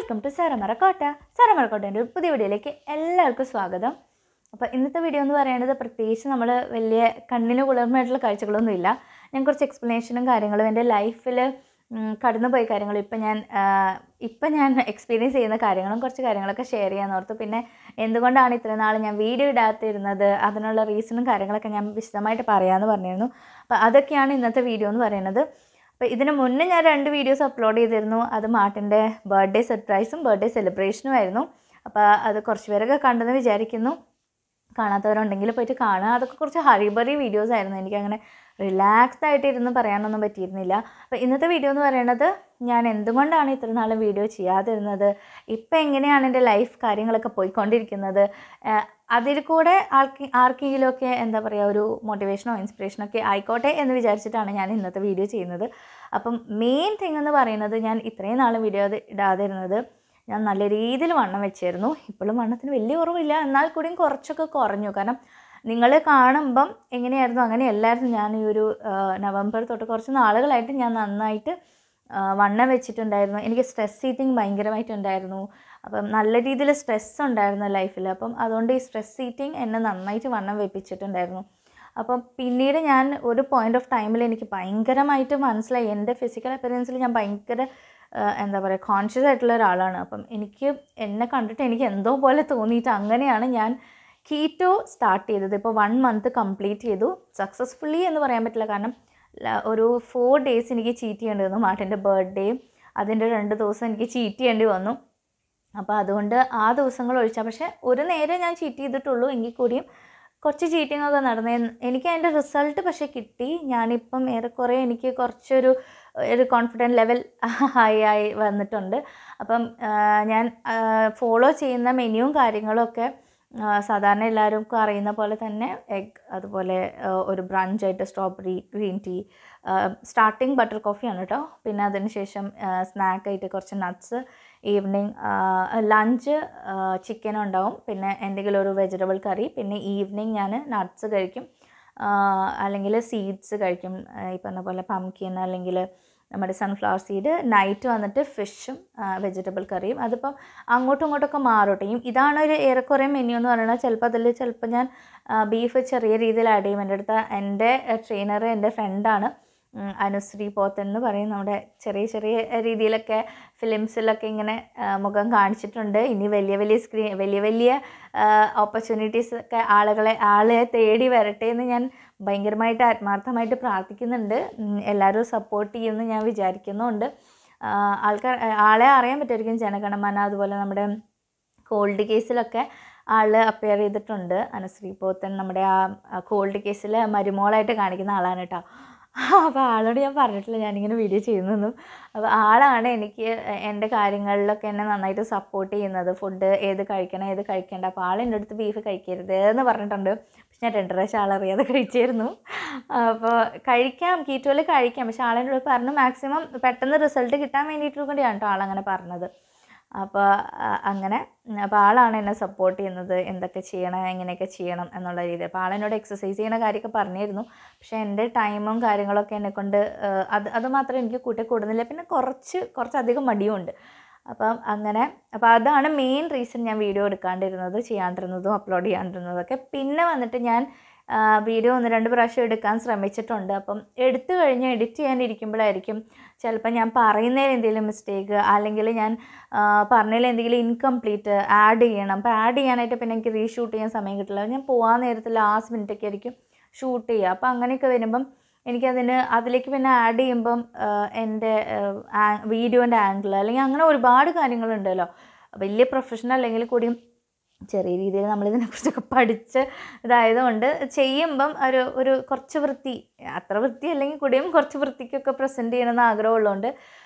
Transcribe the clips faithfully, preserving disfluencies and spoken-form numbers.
Welcome to സരമറക്കോട്ട. സരമറക്കോട്ടേൻ്റെ ഒരു പുതിയ വീഡിയോയിലേക്ക് എല്ലാവർക്കും സ്വാഗതം. അപ്പോൾ ഇന്നത്തെ വീഡിയോ എന്ന് പറയുന്നത് പ്രത്യേകിച്ച് നമ്മൾ വലിയ കണ്ണിന് കുളിർമയായിട്ടുള്ള കാഴ്ചകളൊന്നുമില്ല. ഞാൻ കുറച്ച് എക്സ്പ്ലനേഷനും കാര്യങ്ങളും എൻ്റെ ലൈഫിൽ കടന്നുപോയ കാര്യങ്ങളും ഇപ്പം ഞാൻ ഇപ്പം ഞാൻ എക്സ്പീരിയൻസ് ചെയ്യുന്ന കാര്യങ്ങളും കുറച്ച് കാര്യങ്ങളൊക്കെ ഷെയർ ചെയ്യാൻ ഓർത്തു. പിന്നെ എന്തുകൊണ്ടാണ് ഇത്രയും നാൾ ഞാൻ വീഡിയോ ഇടാത്തിരുന്നത്, അതിനുള്ള റീസണും കാര്യങ്ങളൊക്കെ ഞാൻ വിശദമായിട്ട് പറയാമെന്ന് പറഞ്ഞിരുന്നു. അപ്പോൾ അതൊക്കെയാണ് ഇന്നത്തെ വീഡിയോ എന്ന് പറയുന്നത്. അപ്പോൾ ഇതിന് മുന്നേ ഞാൻ രണ്ട് വീഡിയോസ് അപ്ലോഡ് ചെയ്തിരുന്നു. അത് മാർട്ടിൻ്റെ ബർത്ത്ഡേ സർപ്രൈസും ബർത്ത്ഡേ സെലിബ്രേഷനും ആയിരുന്നു. അപ്പോൾ അത് കുറച്ച് പേരൊക്കെ കണ്ടെന്ന് വിചാരിക്കുന്നു. കാണാത്തവരുണ്ടെങ്കിൽ പോയിട്ട് കാണുക. അതൊക്കെ കുറച്ച് ഹറിബറി വീഡിയോസ് ആയിരുന്നു. എനിക്കങ്ങനെ റിലാക്സ്ഡ് ആയിട്ട് ഇരുന്ന് പറയാനൊന്നും പറ്റിയിരുന്നില്ല. അപ്പോൾ ഇന്നത്തെ വീഡിയോ എന്ന് പറയുന്നത് ഞാൻ എന്തുകൊണ്ടാണ് ഇത്ര നാളും വീഡിയോ ചെയ്യാതിരുന്നത്, ഇപ്പം എങ്ങനെയാണ് എൻ്റെ ലൈഫ് കാര്യങ്ങളൊക്കെ പോയിക്കൊണ്ടിരിക്കുന്നത്, അതിൽ കൂടെ ആർക്ക് ആർക്കെങ്കിലുമൊക്കെ എന്താ പറയുക ഒരു മോട്ടിവേഷനോ ഇൻസ്പിറേഷനോ ഒക്കെ ആയിക്കോട്ടെ എന്ന് വിചാരിച്ചിട്ടാണ് ഞാൻ ഇന്നത്തെ വീഡിയോ ചെയ്യുന്നത്. അപ്പം മെയിൻ തിങ് എന്ന് പറയുന്നത് ഞാൻ ഇത്രയും നാളും വീഡിയോ ഇടാതിരുന്നത്, ഞാൻ നല്ല രീതിയിൽ വണ്ണം വെച്ചായിരുന്നു. ഇപ്പോഴും വണ്ണത്തിന് വലിയ കുറവില്ല, എന്നാൽ കൂടിയും കുറച്ചൊക്കെ കുറഞ്ഞു. കാരണം നിങ്ങൾ കാണുമ്പം എങ്ങനെയായിരുന്നു അങ്ങനെയല്ലായിരുന്നു. ഞാൻ ഈ ഒരു നവംബർ തൊട്ട് കുറച്ച് നാളുകളായിട്ട് ഞാൻ നന്നായിട്ട് വണ്ണം വെച്ചിട്ടുണ്ടായിരുന്നു. എനിക്ക് സ്ട്രെസ് ഈറ്റിംഗ് ഭയങ്കരമായിട്ടുണ്ടായിരുന്നു. അപ്പം നല്ല രീതിയിൽ സ്ട്രെസ് ഉണ്ടായിരുന്നു ലൈഫിൽ. അപ്പം അതുകൊണ്ട് ഈ സ്ട്രെസ് ഈറ്റിംഗ് എന്നെ നന്നായിട്ട് വണ്ണം വെപ്പിച്ചിട്ടുണ്ടായിരുന്നു. അപ്പം പിന്നീട് ഞാൻ ഒരു പോയിൻ്റ് ഓഫ് ടൈമിൽ എനിക്ക് ഭയങ്കരമായിട്ട് മനസ്സിലായി, എൻ്റെ ഫിസിക്കൽ അപ്പിയറൻസിൽ ഞാൻ ഭയങ്കര എന്താ പറയുക കോൺഷ്യസ് ആയിട്ടുള്ള ഒരാളാണ്. അപ്പം എനിക്ക് എന്നെ കണ്ടിട്ട് എനിക്ക് എന്തോ പോലെ തോന്നിയിട്ട് അങ്ങനെയാണ് ഞാൻ കീറ്റോ സ്റ്റാർട്ട് ചെയ്തത്. ഇപ്പോൾ വൺ മന്ത് കംപ്ലീറ്റ് ചെയ്തു സക്സസ്ഫുള്ളി എന്ന് പറയാൻ പറ്റില്ല. കാരണം ഒരു ഫോർ ഡേയ്സ് എനിക്ക് ചീറ്റ് ചെയ്യേണ്ടി വന്നു. മാർട്ടിൻ്റെ ബർത്ത്ഡേയും അതിൻ്റെ രണ്ട് ദിവസം എനിക്ക് ചീറ്റ് ചെയ്യേണ്ടി വന്നു. അപ്പോൾ അതുകൊണ്ട് ആ ദിവസങ്ങൾ ഒഴിച്ചാൽ, പക്ഷേ ഒരു നേരം ഞാൻ ചീറ്റ് ചെയ്തിട്ടുള്ളൂ. എങ്കിൽ കൂടിയും കുറച്ച് ചീറ്റിംഗ് ഒക്കെ നടന്നേ. എനിക്ക് അതിൻ്റെ റിസൾട്ട് പക്ഷേ കിട്ടി. ഞാനിപ്പം ഏറെക്കുറെ എനിക്ക് കുറച്ചൊരു ഒരു കോൺഫിഡൻറ്റ് ലെവൽ ഹൈ ആയി വന്നിട്ടുണ്ട്. അപ്പം ഞാൻ ഫോളോ ചെയ്യുന്ന മെനുവും കാര്യങ്ങളൊക്കെ സാധാരണ എല്ലാവർക്കും അറിയുന്ന പോലെ തന്നെ എഗ്, അതുപോലെ ഒരു ബ്രഞ്ചായിട്ട് strawberry green tea, starting butter കോഫിയാണ് കേട്ടോ. പിന്നെ അതിന് ശേഷം സ്നാക്കായിട്ട് കുറച്ച് നട്ട്സ്, ഈവനിങ് ലഞ്ച് ചിക്കൻ ഉണ്ടാവും, പിന്നെ എന്തെങ്കിലും ഒരു വെജിറ്റബിൾ കറി, പിന്നെ ഈവനിങ് ഞാൻ നട്ട്സ് കഴിക്കും, അല്ലെങ്കിൽ സീഡ്സ് കഴിക്കും. ഈ പറഞ്ഞ പോലെ പംകിൻ അല്ലെങ്കിൽ നമ്മുടെ സൺഫ്ലവർ സീഡ്. നൈറ്റ് വന്നിട്ട് ഫിഷും വെജിറ്റബിൾ കറിയും. അതിപ്പം അങ്ങോട്ടും ഇങ്ങോട്ടൊക്കെ മാറട്ടെയും. ഇതാണ് ഒരു ഏറെക്കുറെ മെനു എന്ന് പറയുന്നത്. ചിലപ്പോൾ അതിൽ ചിലപ്പോൾ ഞാൻ ബീഫ് ചെറിയ രീതിയിൽ ആഡ് ചെയ്യും. എൻ്റെ അടുത്ത് എൻ്റെ ട്രെയിനർ എൻ്റെ ഫ്രണ്ടാണ് അനുശ്രീ പോത്തൻ എന്ന് പറയും. നമ്മുടെ ചെറിയ ചെറിയ രീതിയിലൊക്കെ ഫിലിംസിലൊക്കെ ഇങ്ങനെ മുഖം കാണിച്ചിട്ടുണ്ട്. ഇനി വലിയ വലിയ സ്ക്രീൻ വലിയ വലിയ ഓപ്പർച്യൂണിറ്റീസ് ഒക്കെ ആളുകളെ ആളെ തേടി വരട്ടെ എന്ന് ഞാൻ ഭയങ്കരമായിട്ട് ആത്മാർത്ഥമായിട്ട് പ്രാർത്ഥിക്കുന്നുണ്ട്. എല്ലാവരും സപ്പോർട്ട് ചെയ്യുമെന്ന് ഞാൻ വിചാരിക്കുന്നുണ്ട്. ആൾക്കാർ ആളെ അറിയാൻ പറ്റുമായിരിക്കും, ജനഗണമന അതുപോലെ നമ്മുടെ കോൾഡ് കേസിലൊക്കെ ആൾ അപ്പിയർ ചെയ്തിട്ടുണ്ട്. അനുശ്രീ പോത്തൻ നമ്മുടെ ആ കോൾഡ് കേസിൽ മരുമോളായിട്ട് കാണിക്കുന്ന ആളാണ് കേട്ടോ. അപ്പോൾ ആളോട് ഞാൻ പറഞ്ഞിട്ടില്ല ഞാനിങ്ങനെ വീഡിയോ ചെയ്യുന്നതെന്നും. അപ്പോൾ ആളാണ് എനിക്ക് എൻ്റെ കാര്യങ്ങളിലൊക്കെ എന്നെ നന്നായിട്ട് സപ്പോർട്ട് ചെയ്യുന്നത്. ഫുഡ് ഏത് കഴിക്കണം ഏത് കഴിക്കേണ്ട. അപ്പോൾ ആൾ എൻ്റെ അടുത്ത് ബീഫ് കഴിക്കരുത് എന്ന് പറഞ്ഞിട്ടുണ്ട്. പക്ഷെ ഞാൻ രണ്ട് പ്രാവശ്യം ആളറിയാതെ കഴിച്ചായിരുന്നു. അപ്പോൾ കഴിക്കാം, കീറ്റോയിൽ കഴിക്കാം. പക്ഷെ ആളെന്നോട് പറഞ്ഞു മാക്സിമം പെട്ടെന്ന് റിസൾട്ട് കിട്ടാൻ വേണ്ടിയിട്ട് കൂടിയാണ് കേട്ടോ ആളങ്ങനെ പറഞ്ഞത്. അപ്പോൾ അങ്ങനെ അപ്പോൾ ആളാണ് എന്നെ സപ്പോർട്ട് ചെയ്യുന്നത്, എന്തൊക്കെ ചെയ്യണം എങ്ങനെയൊക്കെ ചെയ്യണം എന്നുള്ള രീതി. അപ്പോൾ ആളെന്നോട് എക്സസൈസ് ചെയ്യുന്ന കാര്യമൊക്കെ പറഞ്ഞിരുന്നു. പക്ഷേ എൻ്റെ ടൈമും കാര്യങ്ങളൊക്കെ എന്നെക്കൊണ്ട് അത് അത് മാത്രം എനിക്ക് കൂട്ടി കൂടുന്നില്ല. പിന്നെ കുറച്ച് കുറച്ചധികം മടിയുമുണ്ട്. അപ്പം അങ്ങനെ അപ്പോൾ അതാണ് മെയിൻ റീസൺ ഞാൻ വീഡിയോ എടുക്കാണ്ടിരുന്നത്, ചെയ്യാണ്ടിരുന്നതും അപ്ലോഡ് ചെയ്യാണ്ടിരുന്നതൊക്കെ. പിന്നെ വന്നിട്ട് ഞാൻ വീഡിയോ ഒന്ന് രണ്ട് പ്രാവശ്യം എടുക്കാൻ ശ്രമിച്ചിട്ടുണ്ട്. അപ്പം എടുത്തു കഴിഞ്ഞ് എഡിറ്റ് ചെയ്യാനിരിക്കുമ്പോഴായിരിക്കും ചിലപ്പോൾ ഞാൻ പറയുന്നതിൽ എന്തെങ്കിലും മിസ്റ്റേക്ക്, അല്ലെങ്കിൽ ഞാൻ പറഞ്ഞതിൽ എന്തെങ്കിലും ഇൻകംപ്ലീറ്റ് ആഡ് ചെയ്യണം. അപ്പോൾ ആഡ് ചെയ്യാനായിട്ട് പിന്നെ എനിക്ക് റീഷൂട്ട് ചെയ്യാൻ സമയം കിട്ടില്ല. ഞാൻ പോകാൻ നേരത്തെ ലാസ്റ്റ് മിനിറ്റൊക്കെ ആയിരിക്കും ഷൂട്ട് ചെയ്യുക. അപ്പോൾ അങ്ങനെയൊക്കെ വരുമ്പം എനിക്കതിന് അതിലേക്ക് പിന്നെ ആഡ് ചെയ്യുമ്പം എൻ്റെ വീഡിയോൻ്റെ ആംഗിൾ അല്ലെങ്കിൽ അങ്ങനെ ഒരുപാട് കാര്യങ്ങളുണ്ടല്ലോ. വലിയ പ്രൊഫഷണൽ അല്ലെങ്കിൽ കൂടിയും ചെറിയ രീതിയിൽ നമ്മളിതിനെക്കുറിച്ചൊക്കെ പഠിച്ച് ഇതായതുകൊണ്ട് ചെയ്യുമ്പം ഒരു ഒരു കുറച്ച് വൃത്തി, അത്ര വൃത്തി അല്ലെങ്കിൽ കൂടിയും കുറച്ച് വൃത്തിക്കൊക്കെ പ്രസൻറ്റ് ചെയ്യണമെന്ന് ആഗ്രഹമുള്ളതുകൊണ്ട്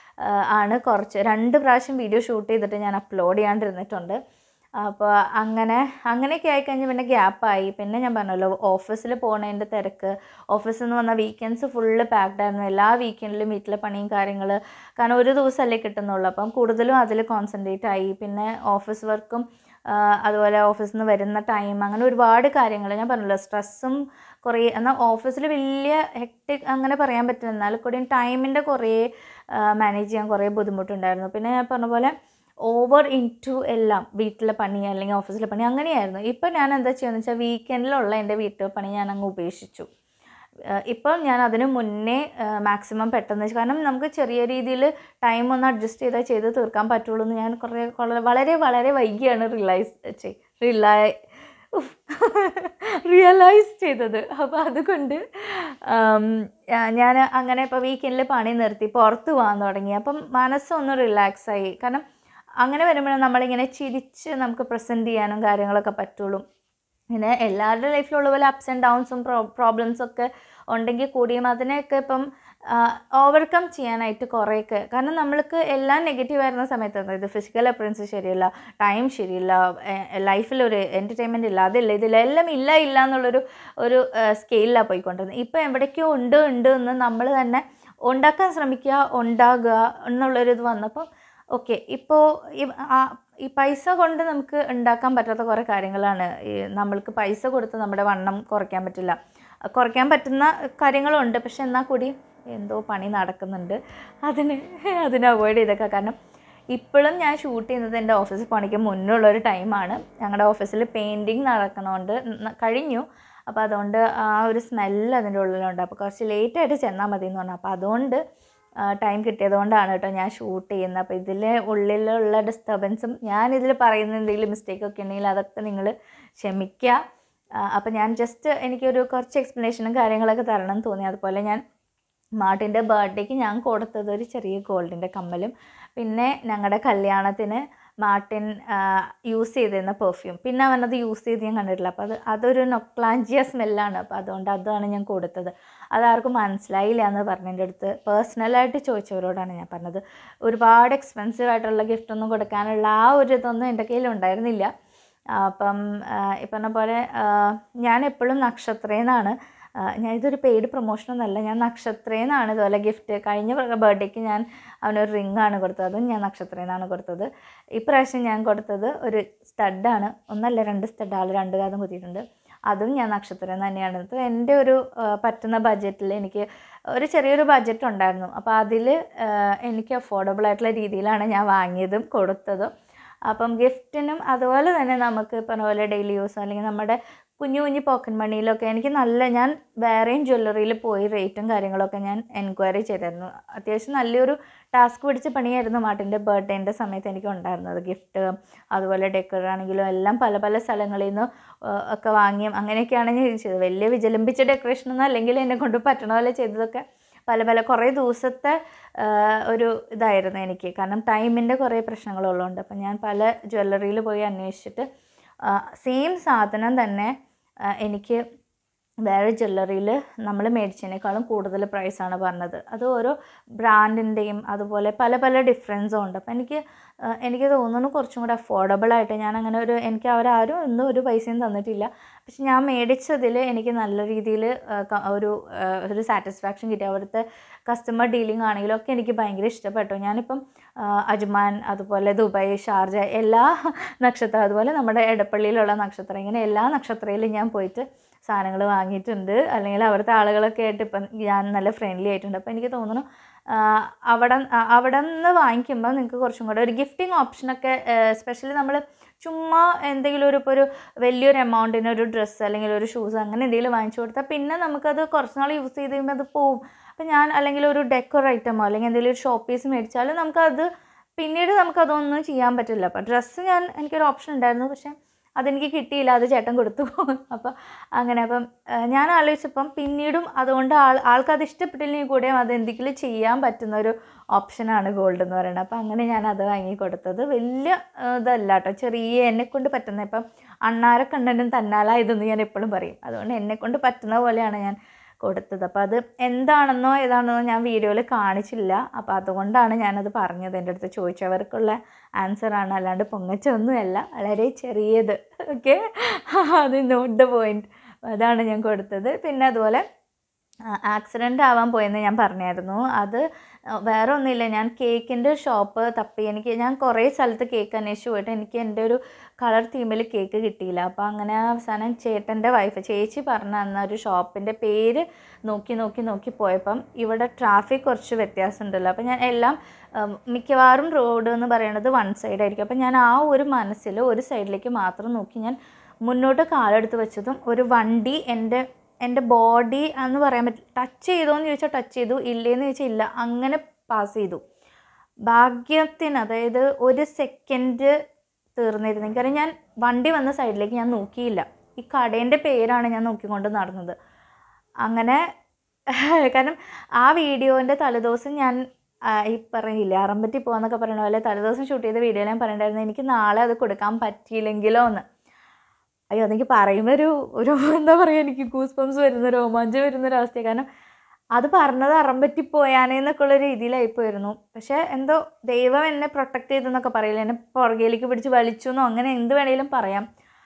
ആണ് കുറച്ച് രണ്ട് പ്രാവശ്യം വീഡിയോ ഷൂട്ട് ചെയ്തിട്ട് ഞാൻ അപ്ലോഡ് ചെയ്യാണ്ടിരുന്നിട്ടുണ്ട്. അപ്പോൾ അങ്ങനെ അങ്ങനെയൊക്കെ ആയിക്കഴിഞ്ഞ് പിന്നെ ഗ്യാപ്പായി. പിന്നെ ഞാൻ പറഞ്ഞല്ലോ ഓഫീസിൽ പോകുന്നതിൻ്റെ തിരക്ക്, ഓഫീസിൽ നിന്ന് വന്ന വീക്കെൻഡ്സ് ഫുള്ള് പാക്ഡ് ആയിരുന്നു. എല്ലാ വീക്കെൻഡിലും വീട്ടിലെ പണിയും കാര്യങ്ങൾ, കാരണം ഒരു ദിവസമല്ലേ കിട്ടുന്നുള്ളൂ. അപ്പം കൂടുതലും അതിൽ കോൺസെൻട്രേറ്റ് ആയി. പിന്നെ ഓഫീസ് വർക്കും അതുപോലെ ഓഫീസിൽ നിന്ന് വരുന്ന ടൈം, അങ്ങനെ ഒരുപാട് കാര്യങ്ങൾ ഞാൻ പറഞ്ഞല്ലോ. സ്ട്രെസ്സും കുറേ, എന്നാൽ ഓഫീസിൽ വലിയ ഹെക്ടിക് അങ്ങനെ പറയാൻ പറ്റില്ല, എന്നാൽ കൂടിയും ടൈമിൻ്റെ കുറേ മാനേജ് ചെയ്യാൻ കുറേ ബുദ്ധിമുട്ടുണ്ടായിരുന്നു. പിന്നെ ഞാൻ പറഞ്ഞ പോലെ ഓവർ ഇൻ ടു എല്ലാം വീട്ടിലെ പണി അല്ലെങ്കിൽ ഓഫീസിലെ പണി അങ്ങനെയായിരുന്നു. ഇപ്പം ഞാൻ എന്താ ചെയ്യുകയെന്ന് വെച്ചാൽ വീക്കെൻഡിലുള്ള എൻ്റെ വീട്ടിലെ പണി ഞാൻ അങ്ങ് ഉപേക്ഷിച്ചു. ഇപ്പം ഞാൻ അതിന് മുന്നേ മാക്സിമം പെട്ടെന്ന്, കാരണം നമുക്ക് ചെറിയ രീതിയിൽ ടൈം ഒന്ന് അഡ്ജസ്റ്റ് ചെയ്താൽ ചെയ്ത് തീർക്കാൻ പറ്റുള്ളൂ എന്ന് ഞാൻ കുറേ വളരെ വളരെ വൈകിയാണ് റിയലൈസ് ചെയ് റിലൈ റിയലൈസ് ചെയ്തത്. അപ്പോൾ അതുകൊണ്ട് ഞാൻ അങ്ങനെ ഇപ്പോൾ വീക്കെൻഡിൽ പണി നിർത്തി പുറത്ത് പോകാൻ തുടങ്ങി. അപ്പം മനസ്സൊന്ന് റിലാക്സായി. കാരണം അങ്ങനെ വരുമ്പോഴാണ് നമ്മളിങ്ങനെ ചിരിച്ച് നമുക്ക് പ്രസൻറ്റ് ചെയ്യാനും കാര്യങ്ങളൊക്കെ പറ്റുള്ളൂ. പിന്നെ എല്ലാവരുടെ ലൈഫിലുള്ള പോലെ അപ്സ് ആൻഡ് ഡൗൺസും പ്രോ പ്രോബ്ലംസൊക്കെ ഉണ്ടെങ്കിൽ കൂടിയും അതിനെയൊക്കെ ഇപ്പം ഓവർകം ചെയ്യാനായിട്ട് കുറേയൊക്കെ, കാരണം നമ്മൾക്ക് എല്ലാം നെഗറ്റീവ് ആയിരുന്ന സമയത്ത്, അതായത് ഫിസിക്കൽ അപ്പിയറൻസ് ശരിയല്ല, ടൈം ശരിയില്ല, ലൈഫിലൊരു എൻ്റർടൈൻമെൻറ്റ് ഇല്ല, അതില്ല ഇതില്ല, എല്ലാം ഇല്ല ഇല്ല എന്നുള്ളൊരു ഒരു സ്കെയിലാണ് പോയിക്കൊണ്ടിരുന്നത്. ഇപ്പോൾ എവിടേക്കോ ഉണ്ട് ഉണ്ട് എന്ന് നമ്മൾ തന്നെ ഉണ്ടാക്കാൻ ശ്രമിക്കുക, ഉണ്ടാകുക എന്നുള്ളൊരിത് വന്നപ്പോൾ ഓക്കെ, ഇപ്പോൾ ഈ പൈസ കൊണ്ട് നമുക്ക് ഉണ്ടാക്കാൻ പറ്റാത്ത കുറേ കാര്യങ്ങളാണ്. ഈ നമ്മൾക്ക് പൈസ കൊടുത്ത് നമ്മുടെ വണ്ണം കുറയ്ക്കാൻ പറ്റില്ല. കുറയ്ക്കാൻ പറ്റുന്ന കാര്യങ്ങളുണ്ട്, പക്ഷെ എന്നാൽ കൂടി എന്തോ പണി നടക്കുന്നുണ്ട്, അതിന് അതിനെ അവോയ്ഡ് ചെയ്തൊക്കെ. കാരണം ഇപ്പോഴും ഞാൻ ഷൂട്ട് ചെയ്യുന്നത് എൻ്റെ ഓഫീസിൽ പണിക്ക് മുന്നുള്ളൊരു ടൈമാണ്. ഞങ്ങളുടെ ഓഫീസിൽ പെയിൻറ്റിങ് നടക്കണോണ്ട് കഴിഞ്ഞു. അപ്പോൾ അതുകൊണ്ട് ആ ഒരു സ്മെല്ല് അതിൻ്റെ ഉള്ളിലുണ്ട്. അപ്പോൾ കുറച്ച് ലേറ്റായിട്ട് ചെന്നാൽ മതി എന്ന് പറഞ്ഞു. അപ്പോൾ അതുകൊണ്ട് ടൈം കിട്ടിയതുകൊണ്ടാണ് കേട്ടോ ഞാൻ ഷൂട്ട് ചെയ്യുന്നത്. അപ്പോൾ ഇതിൽ ഉള്ളിലുള്ള ഡിസ്റ്റർബൻസും ഞാനിതിൽ പറയുന്ന എന്തെങ്കിലും മിസ്റ്റേക്കൊക്കെ ഉണ്ടെങ്കിൽ അതൊക്കെ നിങ്ങൾ ക്ഷമിക്കുക. അപ്പോൾ ഞാൻ ജസ്റ്റ് എനിക്കൊരു കുറച്ച് എക്സ്പ്ലനേഷനും കാര്യങ്ങളൊക്കെ തരണം എന്ന് തോന്നി. അതുപോലെ ഞാൻ മാർട്ടിൻ്റെ ബർത്ത്ഡേക്ക് ഞാൻ കൊടുത്തത് ഒരു ചെറിയ ഗോൾഡിൻ്റെ കമ്മലും, പിന്നെ ഞങ്ങളുടെ കല്യാണത്തിന് മാർട്ടിൻ യൂസ് ചെയ്തിരുന്ന പെർഫ്യൂം, പിന്നെ അവനത് യൂസ് ചെയ്ത് ഞാൻ കണ്ടിട്ടില്ല. അപ്പോൾ അത് അതൊരു നൊക്ലാഞ്ചിയ സ്മെല്ലാണ്. അപ്പോൾ അതുകൊണ്ട് അതാണ് ഞാൻ കൊടുത്തത്. അതാർക്കും മനസ്സിലായില്ല എന്ന് പറഞ്ഞതിൻ്റെ അടുത്ത് പേഴ്സണലായിട്ട് ചോദിച്ചവരോടാണ് ഞാൻ പറഞ്ഞത്. ഒരുപാട് എക്സ്പെൻസീവ് ആയിട്ടുള്ള ഗിഫ്റ്റൊന്നും കൊടുക്കാനുള്ള ആ ഒരു ഇതൊന്നും എൻ്റെ കയ്യിൽ ഉണ്ടായിരുന്നില്ല. അപ്പം ഈ പറഞ്ഞ പോലെ ഞാൻ എപ്പോഴും നക്ഷത്രേന്നാണ്, ഞാൻ ഇതൊരു പെയ്ഡ് പ്രൊമോഷനൊന്നുമല്ല, ഞാൻ നക്ഷത്രേന്നാണ് ഇതുപോലെ ഗിഫ്റ്റ്. കഴിഞ്ഞ ബർത്ത്ഡേക്ക് ഞാൻ അവനൊരു റിങ്ങാണ് കൊടുത്തത്, അതും ഞാൻ നക്ഷത്രേന്നാണ് കൊടുത്തത്. ഇപ്രാവശ്യം ഞാൻ കൊടുത്തത് ഒരു സ്റ്റഡാണ്, ഒന്നല്ല രണ്ട് സ്റ്റഡ്, ആൾ രണ്ട് കാതും കുത്തിയിട്ടുണ്ട്, അതും ഞാൻ നക്ഷത്രം തന്നെയാണ്. ഇത് എൻ്റെ ഒരു പറ്റുന്ന ബഡ്ജറ്റിൽ, എനിക്ക് ഒരു ചെറിയൊരു ബഡ്ജറ്റ് ഉണ്ടായിരുന്നു. അപ്പോൾ അതിൽ എനിക്ക് അഫോർഡബിൾ ആയിട്ടുള്ള രീതിയിലാണ് ഞാൻ വാങ്ങിയതും കൊടുത്തതും. അപ്പം ഗിഫ്റ്റിനും അതുപോലെ തന്നെ നമുക്ക് പറഞ്ഞ പോലെ ഡെയിലി യൂസ് അല്ലെങ്കിൽ നമ്മുടെ കുഞ്ഞു കുഞ്ഞു പോക്കറ്റ് മണിയിലൊക്കെ എനിക്ക് നല്ല, ഞാൻ വേറെയും ജ്വല്ലറിയിൽ പോയി റേറ്റും കാര്യങ്ങളൊക്കെ ഞാൻ എൻക്വയറി ചെയ്തിരുന്നു. അത്യാവശ്യം നല്ലൊരു ടാസ്ക് പിടിച്ച പണിയായിരുന്നു മാർട്ടിൻ്റെ ബർത്ത്ഡേൻ്റെ സമയത്ത് എനിക്ക് ഉണ്ടായിരുന്നത്. ഗിഫ്റ്റ് അതുപോലെ ഡെക്കർ ആണെങ്കിലും എല്ലാം പല പല സ്ഥലങ്ങളിൽ നിന്ന് ഒക്കെ വാങ്ങിയും അങ്ങനെയൊക്കെയാണ് ഞാൻ ചെയ്തത്. വലിയ വിജലംബിച്ച ഡെക്കറേഷനൊന്നും അല്ലെങ്കിൽ എന്നെ കൊണ്ട് പറ്റണ പോലെ ചെയ്തതൊക്കെ പല പല കുറേ ദിവസത്തെ ഒരു ഇതായിരുന്നു എനിക്ക്, കാരണം ടൈമിൻ്റെ കുറേ പ്രശ്നങ്ങളുള്ളതുകൊണ്ട്. അപ്പം ഞാൻ പല ജ്വല്ലറിയിൽ പോയി അന്വേഷിച്ചിട്ട് സെയിം സാധനം തന്നെ എനിക്ക് വേറെ ജ്വല്ലറിയിൽ നമ്മൾ മേടിച്ചതിനേക്കാളും കൂടുതൽ പ്രൈസാണ് പറഞ്ഞത്. അത് ഓരോ ബ്രാൻഡിൻ്റെയും അതുപോലെ പല പല ഡിഫറൻസും ഉണ്ട്. അപ്പം എനിക്ക് എനിക്ക് തോന്നുന്നു കുറച്ചും കൂടെ അഫോർഡബിളായിട്ട്, ഞാൻ അങ്ങനെ ഒരു, എനിക്ക് അവരാരും ഒന്നും ഒരു പൈസയും തന്നിട്ടില്ല, പക്ഷെ ഞാൻ മേടിച്ചതിൽ എനിക്ക് നല്ല രീതിയിൽ ഒരു ഒരു സാറ്റിസ്ഫാക്ഷൻ കിട്ടി. അവിടുത്തെ കസ്റ്റമർ ഡീലിംഗ് ആണെങ്കിലും ഒക്കെ എനിക്ക് ഭയങ്കര ഇഷ്ടപ്പെട്ടു. ഞാനിപ്പം അജ്മാൻ അതുപോലെ ദുബായ് ഷാർജ എല്ലാ നക്ഷത്രം, അതുപോലെ നമ്മുടെ എടപ്പള്ളിയിലുള്ള നക്ഷത്രം, ഇങ്ങനെ എല്ലാ നക്ഷത്രയിലും ഞാൻ പോയിട്ട് സാധനങ്ങൾ വാങ്ങിയിട്ടുണ്ട്. അല്ലെങ്കിൽ അവിടുത്തെ ആളുകളൊക്കെ ആയിട്ട് ഇപ്പം ഞാൻ നല്ല ഫ്രണ്ട്ലി ആയിട്ടുണ്ട്. അപ്പോൾ എനിക്ക് തോന്നുന്നു അവിടെ അവിടെ നിന്ന് വാങ്ങിക്കുമ്പോൾ നിങ്ങൾക്ക് കുറച്ചും കൂടെ ഒരു ഗിഫ്റ്റിംഗ് ഓപ്ഷനൊക്കെ, എസ്പെഷ്യലി നമ്മൾ ചുമ്മാ എന്തെങ്കിലും ഒരു ഇപ്പോൾ ഒരു വലിയൊരു എമൗണ്ടിന് ഒരു ഡ്രസ്സ് അല്ലെങ്കിൽ ഒരു ഷൂസ് അങ്ങനെ എന്തെങ്കിലും വാങ്ങിച്ചു കൊടുത്താൽ പിന്നെ നമുക്കത് കുറച്ച് നാൾ യൂസ് ചെയ്ത് കഴിയുമ്പോൾ അത് പോവും. അപ്പോൾ ഞാൻ അല്ലെങ്കിൽ ഒരു ഡെക്കർ ഐറ്റമോ അല്ലെങ്കിൽ എന്തെങ്കിലും ഒരു ഷോപ്പ് പീസ് മേടിച്ചാലും നമുക്കത് പിന്നീട് നമുക്കതൊന്നും ചെയ്യാൻ പറ്റില്ല. അപ്പോൾ ഡ്രസ്സ് ഞാൻ, എനിക്കൊരു ഓപ്ഷൻ ഉണ്ടായിരുന്നു, പക്ഷേ അതെനിക്ക് കിട്ടിയില്ല, അത് ചേട്ടൻ കൊടുത്തു. അപ്പോൾ അങ്ങനെ അപ്പം ഞാൻ ആലോചിച്ചപ്പം പിന്നീടും അതുകൊണ്ട് ആൾ ആൾക്കത് ഇഷ്ടപ്പെട്ടില്ലെങ്കിൽ കൂടെയും അത് എന്തെങ്കിലും ചെയ്യാൻ പറ്റുന്ന ഒരു ഓപ്ഷനാണ് ഗോൾഡ് എന്ന് പറയുന്നത്. അപ്പോൾ അങ്ങനെ ഞാൻ അത് വാങ്ങി കൊടുത്തത്. വലിയ ഇതല്ല കേട്ടോ, ചെറിയ എന്നെക്കൊണ്ട് പറ്റുന്ന, ഇപ്പം അണ്ണാരക്കണ്ണനും തന്നാല ഇതെന്ന് ഞാൻ എപ്പോഴും പറയും. അതുകൊണ്ട് എന്നെക്കൊണ്ട് പറ്റുന്ന പോലെയാണ് ഞാൻ കൊടുത്തത്. അപ്പോൾ അത് എന്താണെന്നോ ഏതാണെന്നോ ഞാൻ വീഡിയോയിൽ കാണിച്ചില്ല. അപ്പോൾ അതുകൊണ്ടാണ് ഞാനത് പറഞ്ഞത്. എൻ്റെ അടുത്ത് ചോദിച്ചവർക്കുള്ള ആൻസറാണ്, അല്ലാണ്ട് പൊങ്ങച്ചൊന്നുമല്ല, വളരെ ചെറിയത്. ഓക്കെ, അത് നോട്ട് ദ പോയിൻറ്റ്. അതാണ് ഞാൻ കൊടുത്തത്. പിന്നെ അതുപോലെ ആക്സിഡൻ്റ് ആവാൻ പോയെന്ന് ഞാൻ പറഞ്ഞായിരുന്നു. അത് വേറെ ഒന്നുമില്ല, ഞാൻ കേക്കിൻ്റെ ഷോപ്പ് തപ്പി. എനിക്ക് ഞാൻ കുറേ സ്ഥലത്ത് കേക്ക് അന്വേഷിച്ച് പോയിട്ട് എനിക്ക് എൻ്റെ ഒരു കളർ തീമിൽ കേക്ക് കിട്ടിയില്ല. അപ്പോൾ അങ്ങനെ അവസാനം ചേട്ടൻ്റെ വൈഫ് ചേച്ചി പറഞ്ഞു തന്ന ഒരു ഷോപ്പിൻ്റെ പേര് നോക്കി നോക്കി നോക്കി പോയപ്പം ഇവിടെ ട്രാഫിക് കുറച്ച് വ്യത്യാസമുണ്ടല്ലോ. അപ്പോൾ ഞാൻ എല്ലാം മിക്കവാറും റോഡ് എന്ന് പറയുന്നത് വൺ സൈഡ് ആയിരിക്കും. അപ്പോൾ ഞാൻ ആ ഒരു മനസ്സിൽ ഒരു സൈഡിലേക്ക് മാത്രം നോക്കി ഞാൻ മുന്നോട്ട് കാലെടുത്ത് വെച്ചതും ഒരു വണ്ടി എൻ്റെ എൻ്റെ ബോഡി എന്ന് പറയാൻ പറ്റില്ല, ടച്ച് ചെയ്തോയെന്ന് ചോദിച്ചാൽ ടച്ച് ചെയ്തു, ഇല്ലേന്ന് ചോദിച്ചാൽ ഇല്ല, അങ്ങനെ പാസ് ചെയ്തു. ഭാഗ്യത്തിന് അതായത് ഒരു സെക്കൻഡ് തീർന്നിരുന്നെങ്കിൽ, കാരണം ഞാൻ വണ്ടി വന്ന സൈഡിലേക്ക് ഞാൻ നോക്കിയില്ല, ഈ കടേൻ്റെ പേരാണ് ഞാൻ നോക്കിക്കൊണ്ട് നടന്നത്. അങ്ങനെ കാരണം ആ വീഡിയോൻ്റെ തലേദിവസം ഞാൻ ഈ പറഞ്ഞില്ലേ അറമ്പറ്റി പോകാമെന്നൊക്കെ പറയണ പോലെ തലേദിവസം ഷൂട്ട് ചെയ്ത വീഡിയോയിൽ ഞാൻ പറഞ്ഞിട്ടുണ്ടായിരുന്നു എനിക്ക് നാളെ അത് കൊടുക്കാൻ പറ്റിയില്ലെങ്കിലോ എന്ന്. അയ്യോ അതെനിക്ക് പറയുമ്പോൾ ഒരു ഒരു എന്താ പറയുക, എനിക്ക് ഗൂസ് ബംസ് വരുന്ന രോമാഞ്ചം വരുന്നൊരവസ്ഥയാണ്. കാരണം അത് പറഞ്ഞത് അറമ്പറ്റി പോയാനേന്നൊക്കെ ഉള്ള രീതിയിലായിപ്പോയിരുന്നു. പക്ഷേ എന്തോ ദൈവം എന്നെ പ്രൊട്ടക്റ്റ് ചെയ്തെന്നൊക്കെ പറയില്ല, എന്നെ പുറകേലേക്ക് പിടിച്ച് വലിച്ചു എന്നോ അങ്ങനെ എന്ത് വേണേലും പറയാം.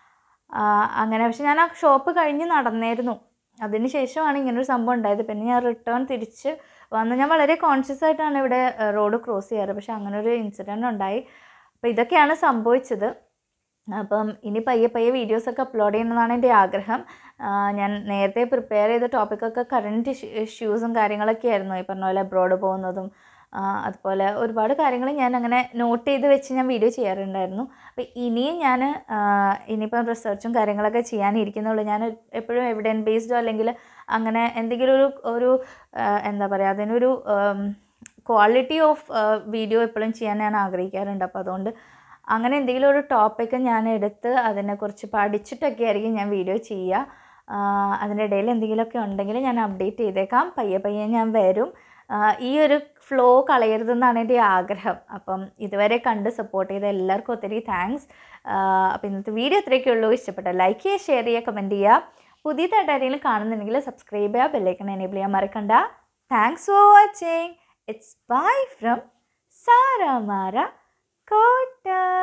അങ്ങനെ പക്ഷെ ഞാൻ ആ ഷോപ്പ് കഴിഞ്ഞ് നടന്നായിരുന്നു. അതിന് ശേഷമാണ് ഇങ്ങനൊരു സംഭവം ഉണ്ടായത്. പിന്നെ ഞാൻ റിട്ടേൺ തിരിച്ച് വന്ന് ഞാൻ വളരെ കോൺഷ്യസ് ആയിട്ടാണ് ഇവിടെ റോഡ് ക്രോസ് ചെയ്യാറ്. പക്ഷെ അങ്ങനെ ഒരു ഇൻസിഡൻറ്റ് ഉണ്ടായി. അപ്പോൾ ഇതൊക്കെയാണ് സംഭവിച്ചത്. അപ്പം ഇനി പയ്യെ പയ്യെ വീഡിയോസൊക്കെ അപ്ലോഡ് ചെയ്യണമെന്നാണ് എൻ്റെ ആഗ്രഹം. ഞാൻ നേരത്തെ പ്രിപ്പയർ ചെയ്ത ടോപ്പിക്കൊക്കെ കറൻറ്റ് ഇഷ്യൂസും കാര്യങ്ങളൊക്കെ ആയിരുന്നു. ഈ പറഞ്ഞ പോലെ അബ്രോഡ് പോകുന്നതും അതുപോലെ ഒരുപാട് കാര്യങ്ങൾ ഞാൻ അങ്ങനെ നോട്ട് ചെയ്ത് വെച്ച് ഞാൻ വീഡിയോ ചെയ്യാറുണ്ടായിരുന്നു. അപ്പോൾ ഇനിയും ഞാൻ ഇനിയിപ്പം റിസർച്ചും കാര്യങ്ങളൊക്കെ ചെയ്യാനിരിക്കുന്നുള്ളൂ. ഞാൻ എപ്പോഴും എവിഡൻസ് ബേസ്ഡോ അല്ലെങ്കിൽ അങ്ങനെ എന്തെങ്കിലും ഒരു ഒരു എന്താ പറയുക അതിനൊരു ക്വാളിറ്റി ഓഫ് വീഡിയോ എപ്പോഴും ചെയ്യാൻ ഞാൻ ആഗ്രഹിക്കാറുണ്ട്. അപ്പോൾ അതുകൊണ്ട് അങ്ങനെ എന്തെങ്കിലും ഒരു ടോപ്പിക്ക് ഞാൻ എടുത്ത് അതിനെക്കുറിച്ച് പഠിച്ചിട്ടൊക്കെ ആയിരിക്കും ഞാൻ വീഡിയോ ചെയ്യുക. അതിൻ്റെ ഇടയിൽ എന്തെങ്കിലുമൊക്കെ ഉണ്ടെങ്കിൽ ഞാൻ അപ്ഡേറ്റ് ചെയ്തേക്കാം. പയ്യെ പയ്യെ ഞാൻ വരും. ഈ ഒരു ഫ്ലോ കളയരുതെന്നാണ് എൻ്റെ ആഗ്രഹം. അപ്പം ഇതുവരെ കണ്ട് സപ്പോർട്ട് ചെയ്ത എല്ലാവർക്കും ഒത്തിരി താങ്ക്സ്. അപ്പോൾ ഇന്നത്തെ വീഡിയോ ഇത്രയൊക്കെ ഉള്ളൂ. ഇഷ്ടപ്പെട്ട ലൈക്ക് ചെയ്യുക, ഷെയർ ചെയ്യുക, കമൻറ്റ് ചെയ്യുക. പുതിയതായിട്ട് ആരെങ്കിലും കാണുന്നുണ്ടെങ്കിൽ സബ്സ്ക്രൈബ് ചെയ്യുക, ബെല്ലൈക്കൺ എനേബിൾ ചെയ്യാൻ മറക്കണ്ട. Thanks for watching. It's bye from സാരാമാര കോട്ട.